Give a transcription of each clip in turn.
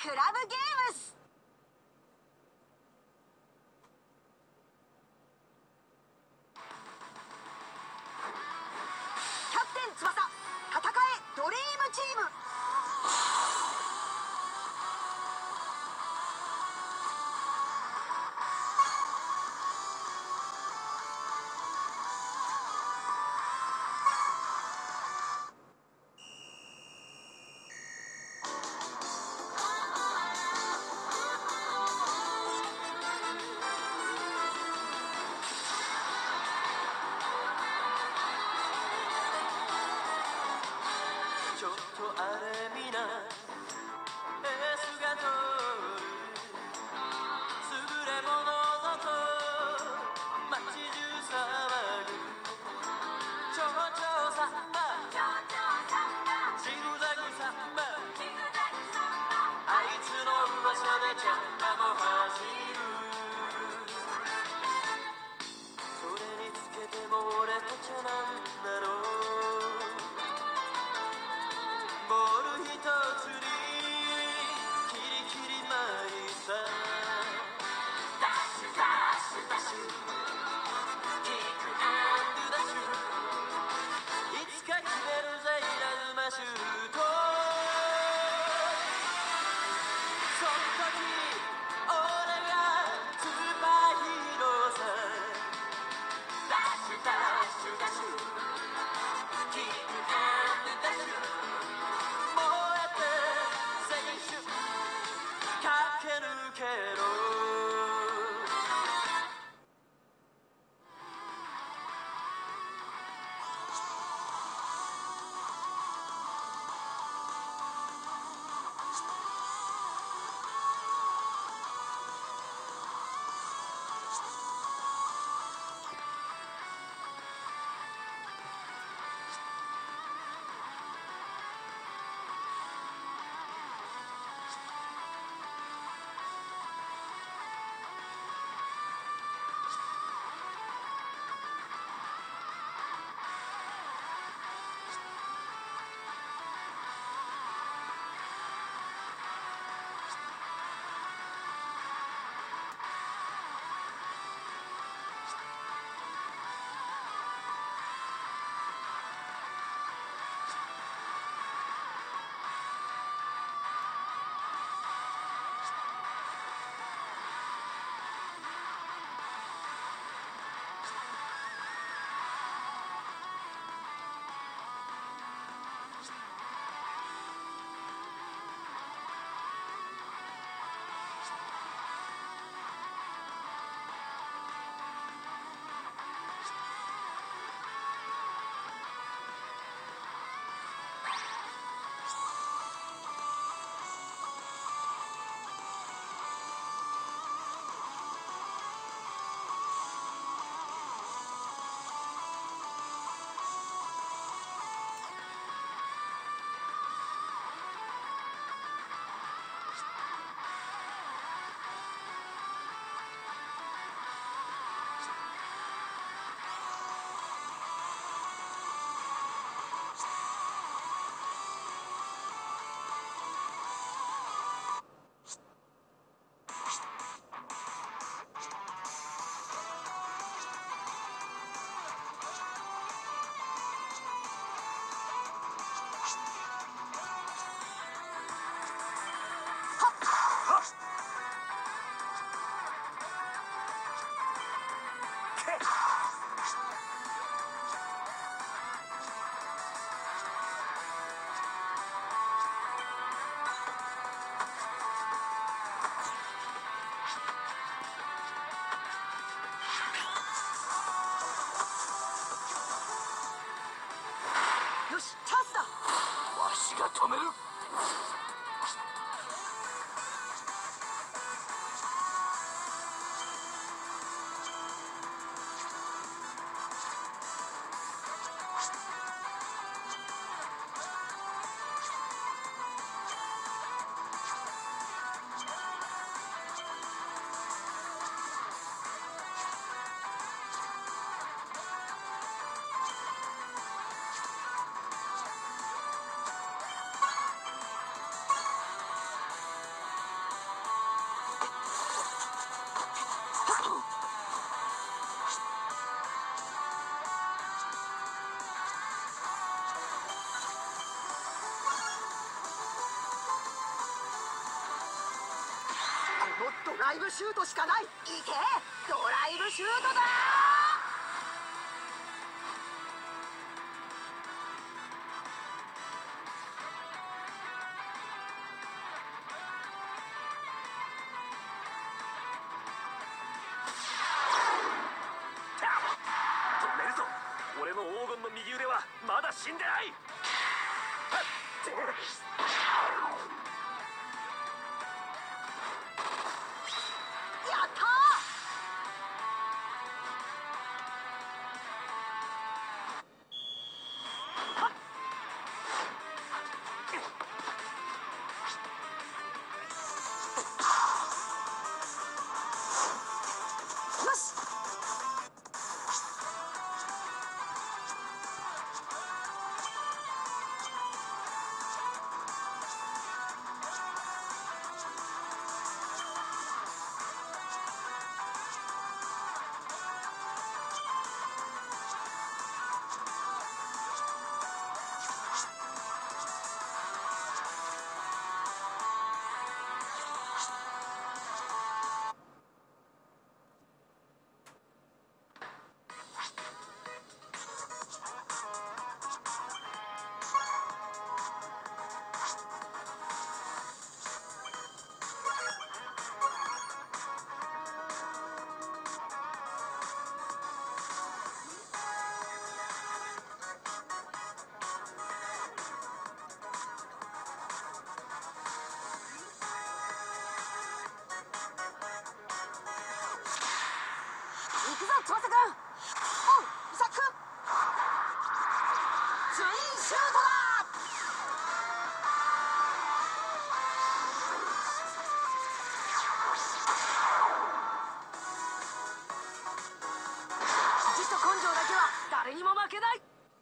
クラブゲームス。キャプテン翼、戦えドリームチーム。よし、チャンスだ。 わしが止める。 イブシュートしかない。いけ、ドライブシュートだ。 止めるぞ。俺の黄金の右腕はまだ死んでない。 やったー。よし。行くぞ翼くん。おうイサク君。ツインシュートだ。意地と根性だけは誰にも負けない。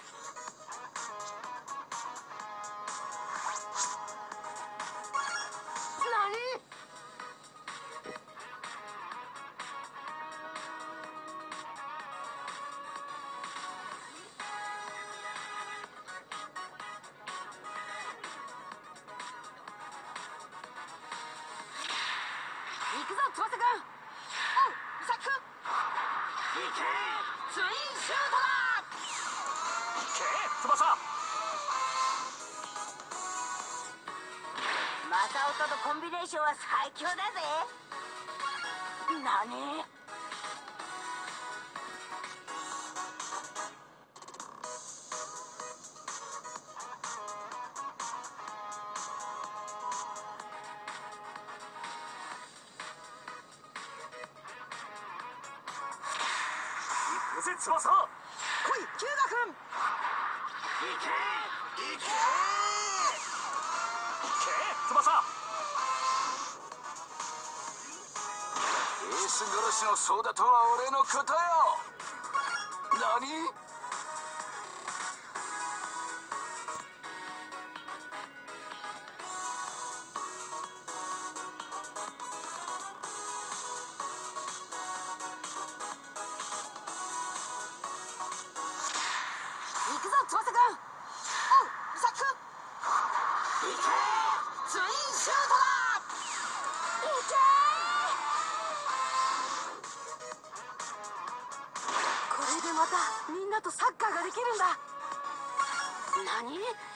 何？行くぞ翼くん。おうイサク君。 いけツインシュートだ。 いけ翼。 マサオとのコンビネーションは最強だぜ。何？ 行くぜ翼。 来いキュウガ君。 いけいけいけ翼。エース殺しのソーダとは俺のことよ。何？ 行くぞ翼くん。おうイサク君。 いけツインシュートだ。いけー。これでまたみんなとサッカーができるんだ。何？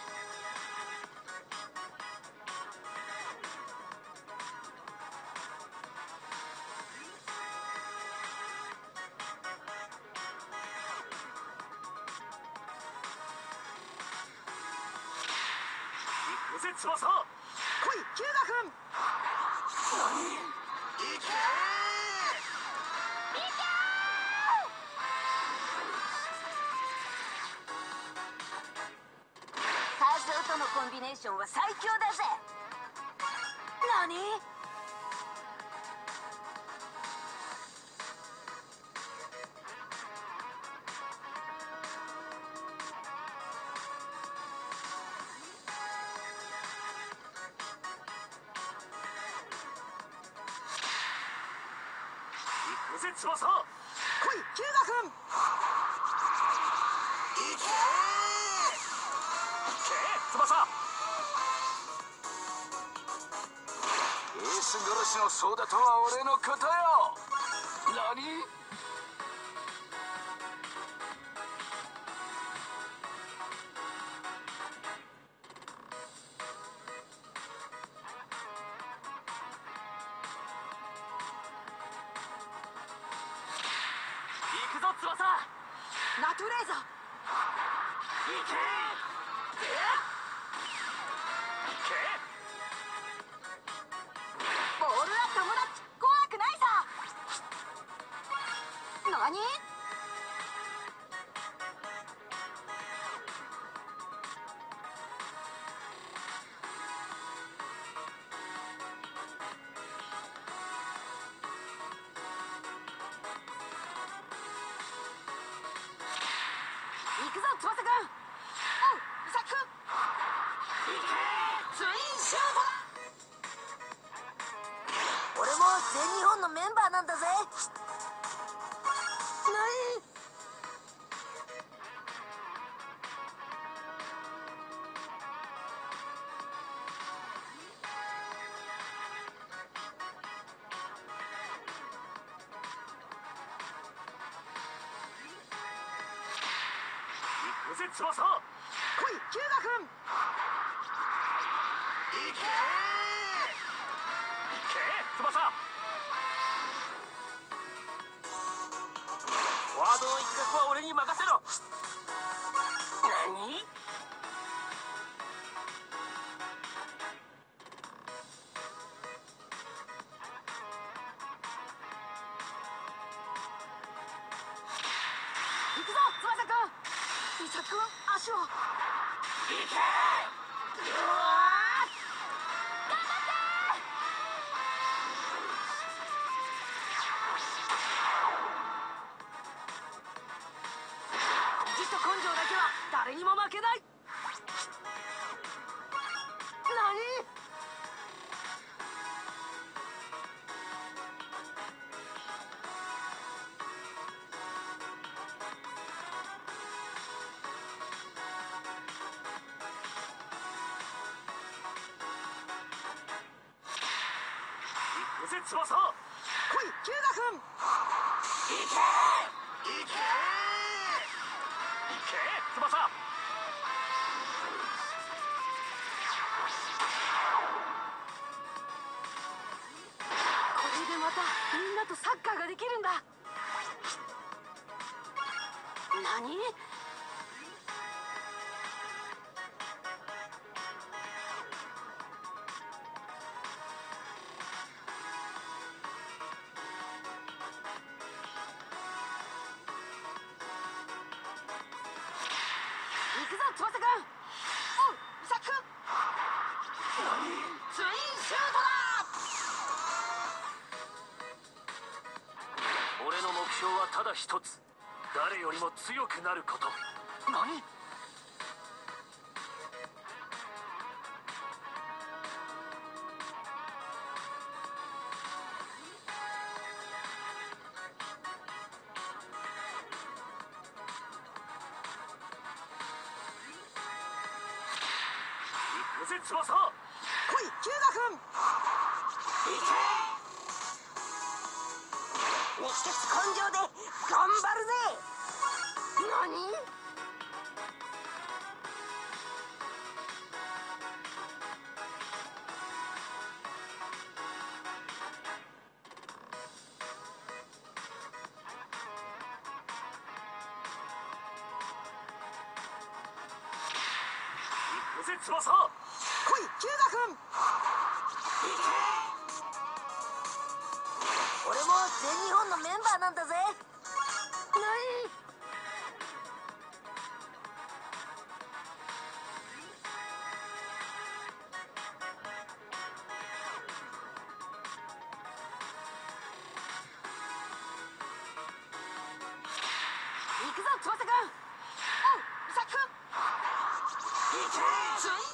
行くぜ翼。 来いキュウガ君。 いけカズオとのコンビネーションは最強だぜ。何？ 行くぜ翼。 来いキュウガ君。 いけ翼。エーエース殺しのソーダとは俺のことよ。何？ 行くぞ翼。 ナトゥレーザー。 行け。 ボールは友達、怖くないさ。何？行くぞ翼くん。おう、サック。ツインシュートだ。俺も全日本のメンバーなんだぜ。何？ 行くぜ翼。 来い、キューガくん。 行け。翼。フォワードの一角は俺に任せろ。何？ 行くぞ翼くん。イサくん、足を。 行け。 うわー！頑張ってー！意地と根性だけは誰にも負けない。何？ 行くぜ翼。 来い、キューガくん。 行け。翼。 これでまたみんなとサッカーができるんだ。何？行くぞ翼くん。おう、イサくん。ツインシュートだ。 俺の目標はただ一つ。誰よりも強くなること。 何？ 行くぜ翼。 来い、キューガくん。熱血根性で頑張るぜ。何？ 行くぜ翼。 来い、キューガくん。俺も全日本のメンバーなんだぜ。何？行くぞ翼くん。おう、イサくん。ツイン。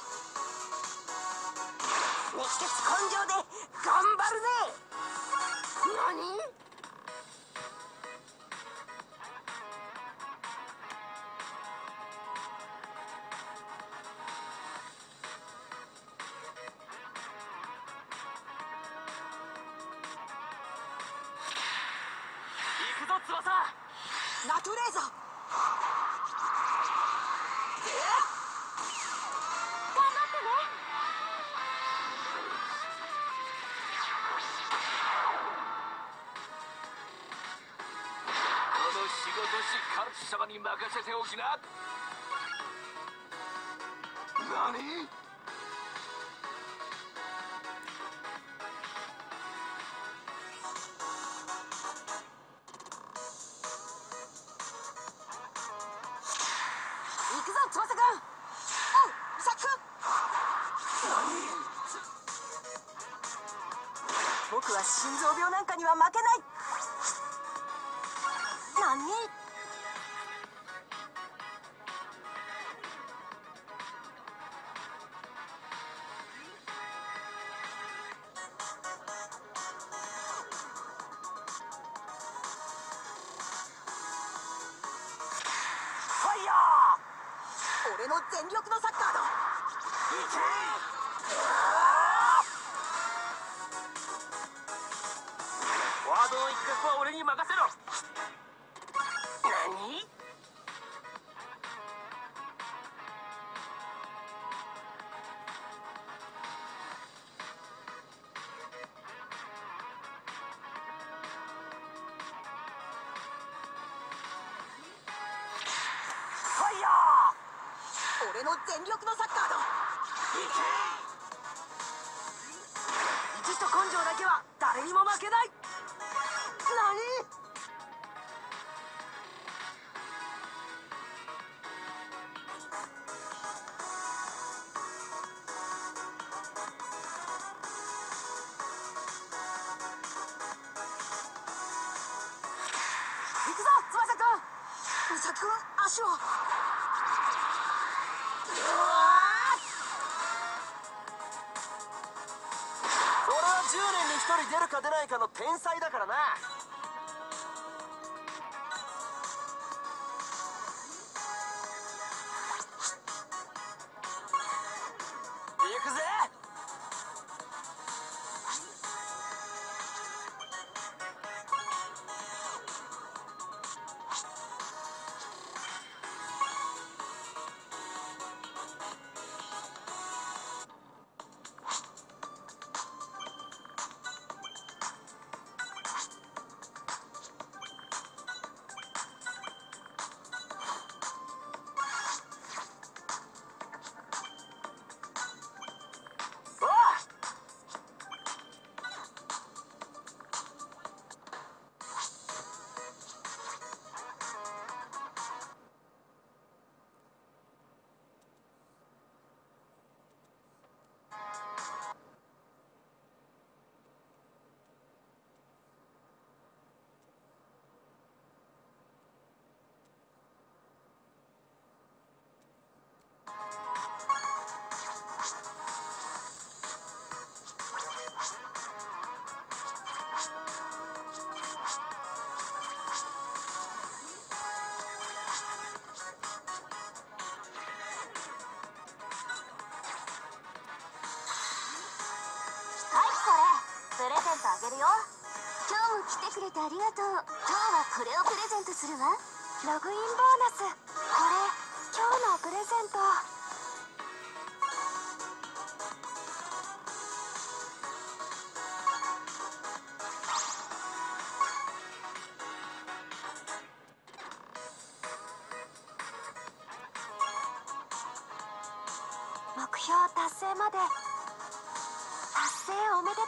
熱血根性で頑張るぜ。何？ ぞ翼。 ナトレーザー。頑張ってね。 この仕事しっかり貴様に任せておきな。何？ 行くぞ翼くん。おうミサキくん。僕は心臓病なんかには負けない。何？ファイヤー！俺の全力のサッカーだ。 フォワードの一角は俺に任せろ。何？ ファイヤー！俺の全力のサッカーだ。意地と根性だけは誰にも負けない。何？行くぞ翼くん。ミサキくん足を。 俺は10年に1人出るか出ないかの天才だからな。行くぜ。おう！ プレゼントあげるよ。今日も来てくれてありがとう。今日はこれをプレゼントするわ。ログインボーナス。これ今日のプレゼント。目標達成まで達成おめでとう。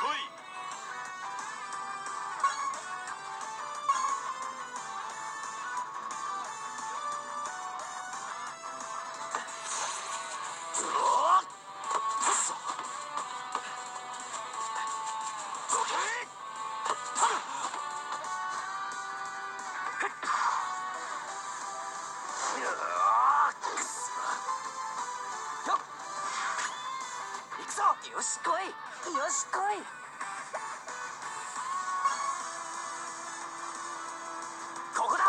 よし来い、よし来い。ここだ。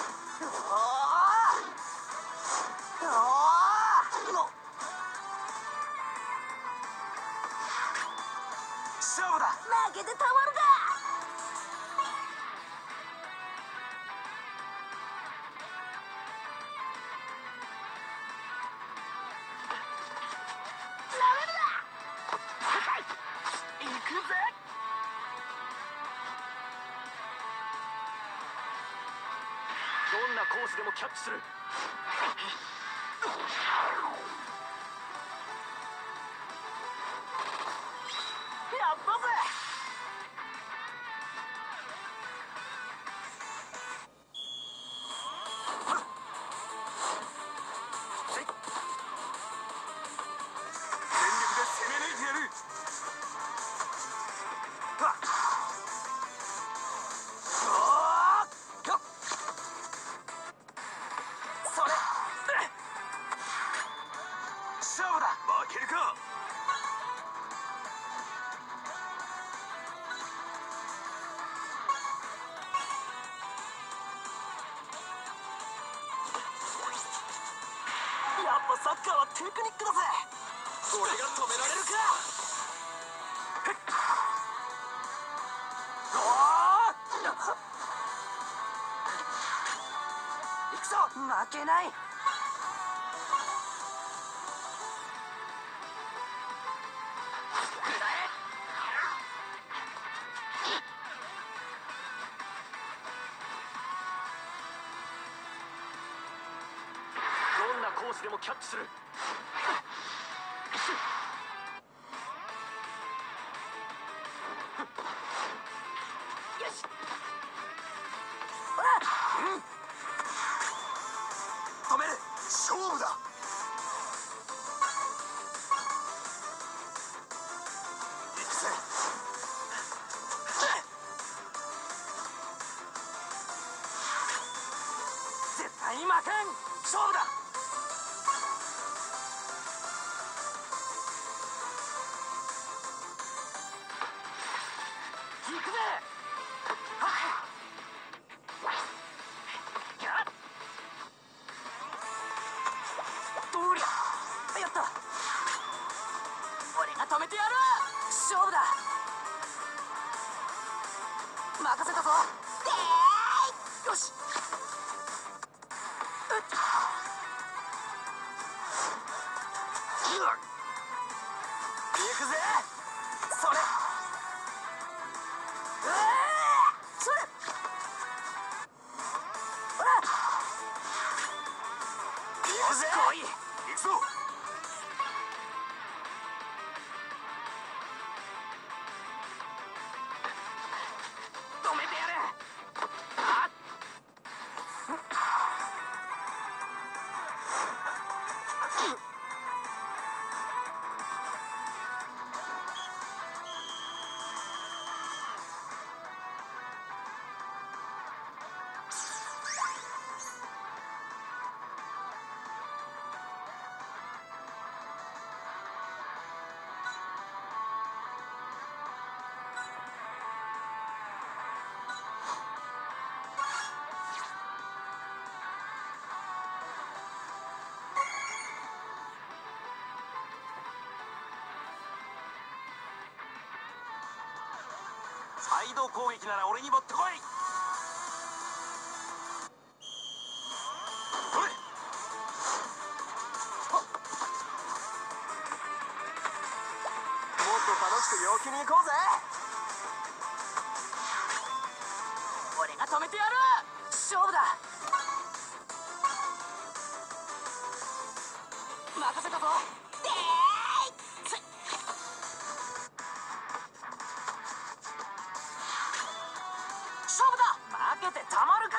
勝負だ。 負けてたまるか。 どんなコースでもキャッチする。 やったぜ。全力で攻め抜いてやる。勝負だ。負けるか。やっぱサッカーはテクニックだぜ。俺が止められるか。行くぞ。負けない。 どんなコースでもキャッチする。 よし。止める。勝負だ。行くぜ。絶対に負けん。勝負だ。行くぜ。どりゃ。やった。俺が止めてやる。勝負だ。任せたぞ。よし。行くぜ。それ。それ。行くぜ。来い。行くぞ。止めてやれ。サイド攻撃なら俺に持ってこい。おい。もっと楽しく陽気に行こうぜ。俺が止めてやる。勝負だ。任せたぞ。 勝負だ。負けてたまるか。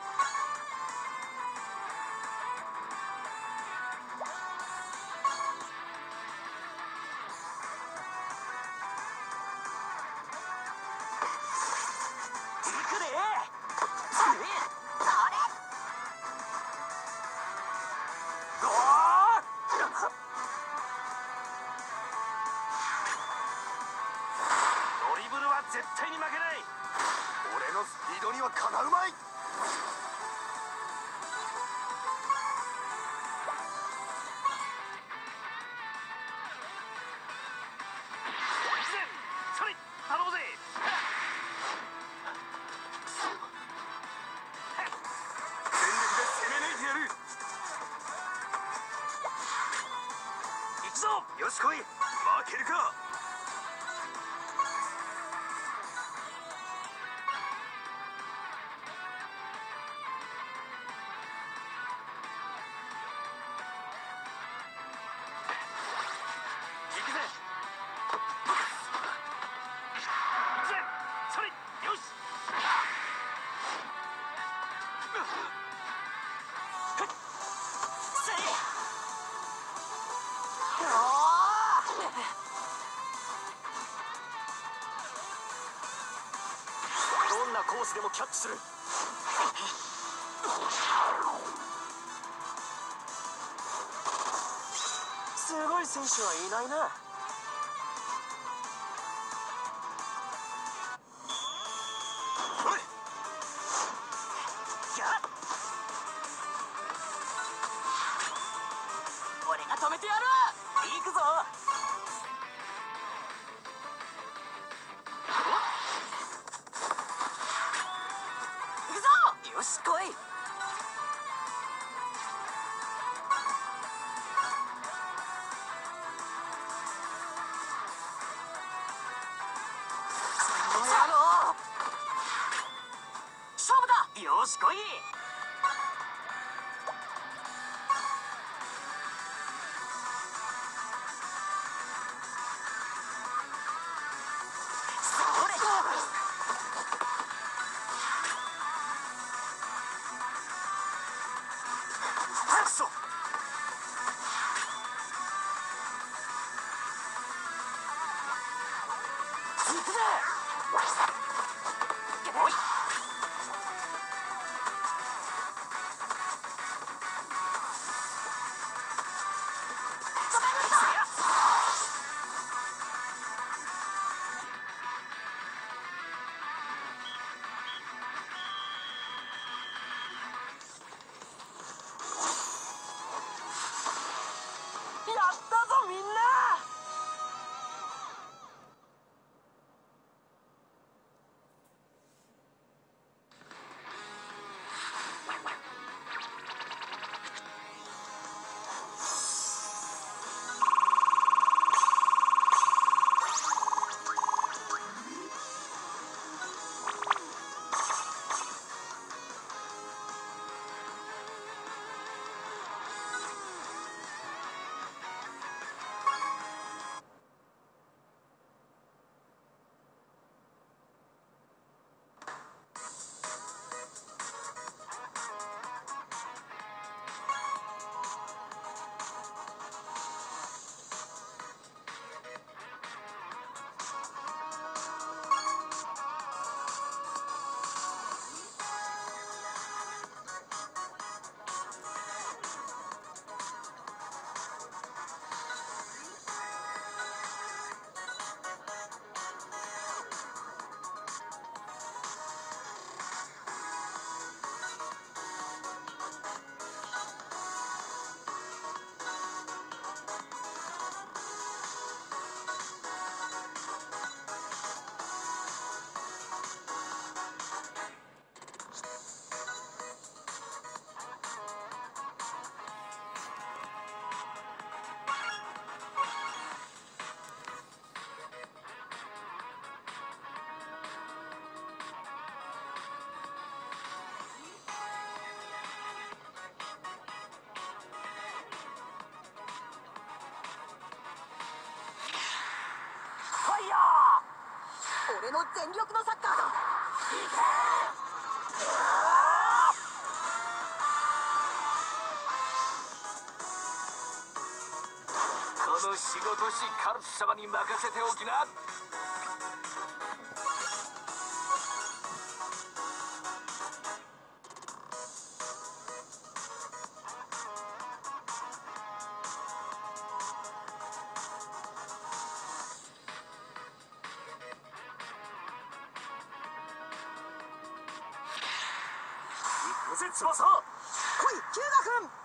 行くで。 ドリブルは絶対に負けない。俺のスピードにはかなうまい。それ頼むぜ。全力で攻め抜いてやる。行くぞ。よし来い。負けるか。行くぜ。それよし。どんなコースでもキャッチする。すごい選手はいないな。おい俺が止めてやる。行くぞ。行くぞ。よし来い。勝負だ。よし来い。それ。くそ。行くぜ。おい。やったぞみんな。 俺の全力のサッカーだ。 この仕事師カルツ様に任せておきな。 行くぜ翼。 来いヒューガ君。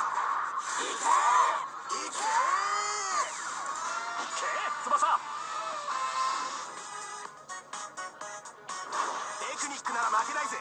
翼。テクニックなら負けないぜ。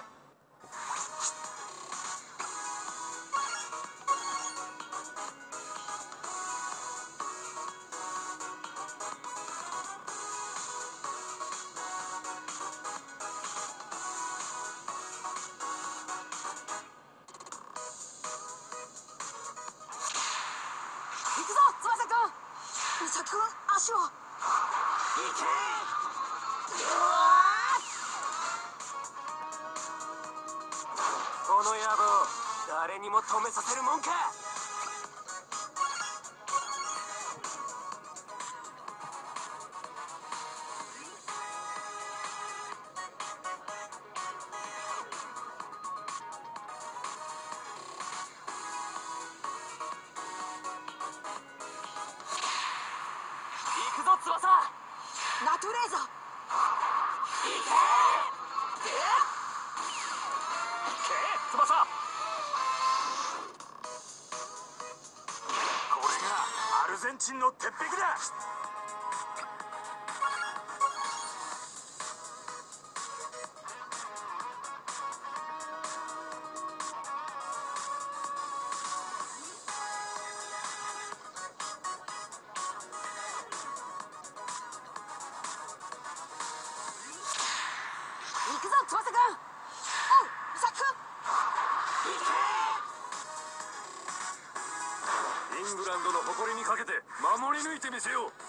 行くぞ翼君。ミサ君足を。 この野郎、誰にも止めさせるもんか。 行くぞ翼。ナトレーザー。 翼。これがアルゼンチンの鉄壁だ。 行くぞ翼君。おうミサ君。 イングランドの誇りにかけて守り抜いてみせよう。